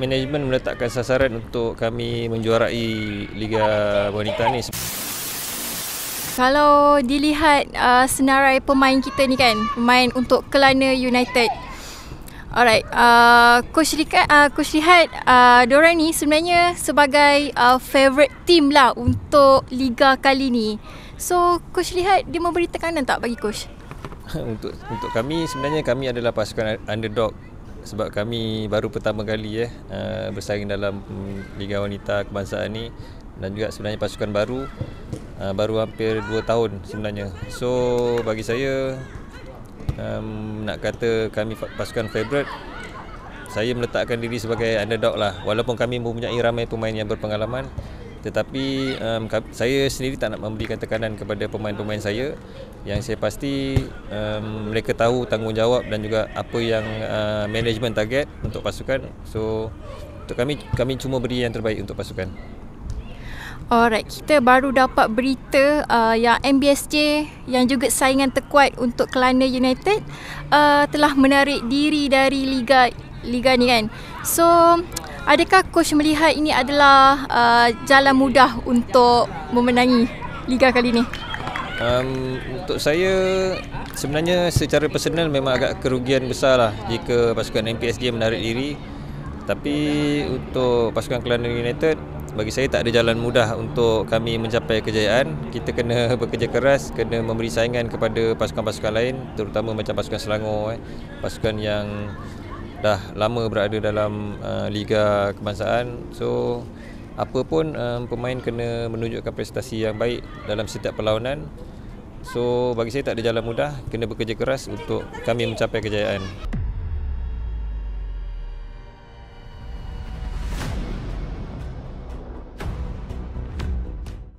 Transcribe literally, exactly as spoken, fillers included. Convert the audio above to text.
manajemen meletakkan sasaran untuk kami menjuarai Liga Wanita ni. Kalau dilihat uh, senarai pemain kita ni kan, pemain untuk Kelana United. Alright, uh, Coach Lihat, uh, Coach Lihat, uh, diorang ni sebenarnya sebagai uh, favourite team lah untuk Liga kali ni. So, Coach Lihat dia memberi tekanan tak bagi Coach? untuk untuk kami sebenarnya kami adalah pasukan underdog sebab kami baru pertama kali eh uh, bersaing dalam um, Liga Wanita Kebangsaan ni, dan juga sebenarnya pasukan baru uh, baru hampir dua tahun sebenarnya. So bagi saya um, nak kata kami pasukan favourite, saya meletakkan diri sebagai underdog lah, walaupun kami mempunyai ramai pemain yang berpengalaman. Tetapi um, saya sendiri tak nak memberikan tekanan kepada pemain-pemain saya. Yang saya pasti um, mereka tahu tanggungjawab dan juga apa yang uh, management target untuk pasukan. So untuk kami, kami cuma beri yang terbaik untuk pasukan. Alright, kita baru dapat berita uh, yang M B S J yang juga saingan terkuat untuk Kelana United uh, telah menarik diri dari Liga Liga ni kan. So adakah Coach melihat ini adalah uh, jalan mudah untuk memenangi Liga kali ini? Um, untuk saya sebenarnya secara personal memang agak kerugian besar lah jika pasukan M P S J menarik diri. Tapi untuk pasukan Kelana United, bagi saya tak ada jalan mudah untuk kami mencapai kejayaan. Kita kena bekerja keras, kena memberi saingan kepada pasukan-pasukan lain, terutama macam pasukan Selangor, eh, pasukan yang dah lama berada dalam uh, Liga Kebangsaan. So apa pun um, pemain kena menunjukkan prestasi yang baik dalam setiap perlawanan. So bagi saya tak ada jalan mudah, kena bekerja keras untuk kami mencapai kejayaan.